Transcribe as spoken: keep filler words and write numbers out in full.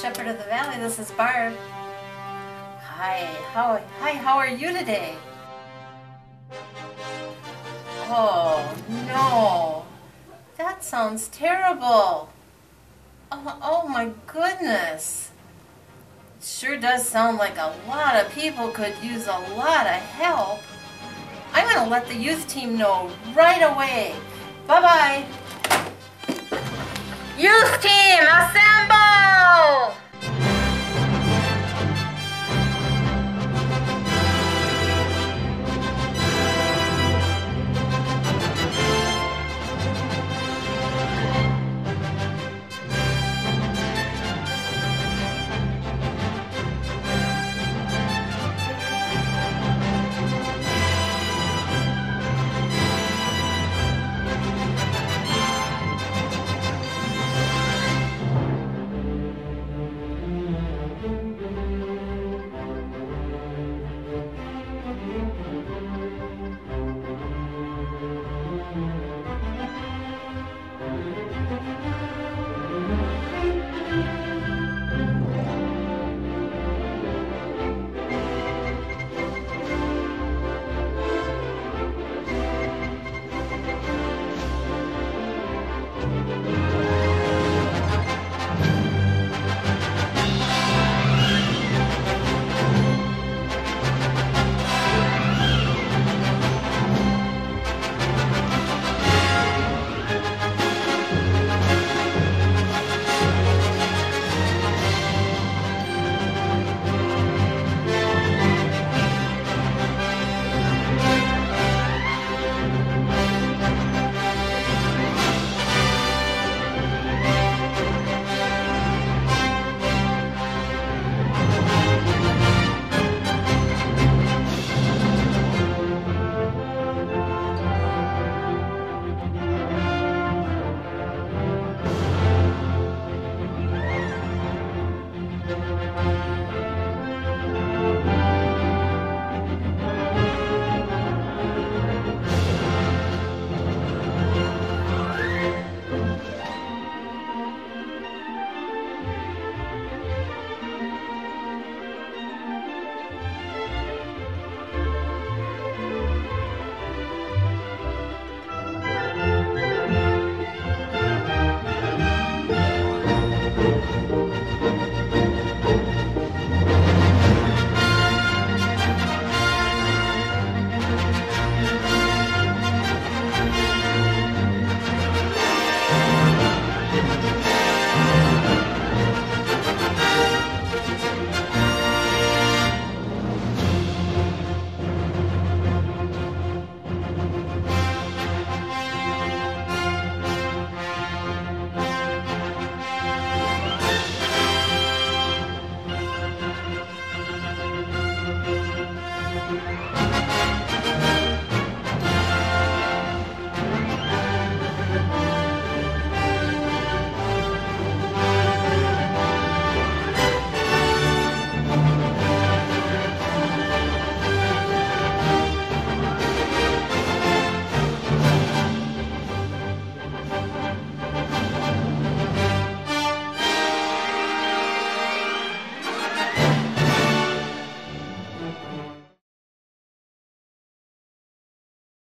Shepherd of the Valley. This is Barb. Hi, how, hi, how are you today? Oh, no. That sounds terrible. Oh, oh my goodness. It sure does sound like a lot of people could use a lot of help. I'm going to let the youth team know right away. Bye-bye. Youth team, assemble!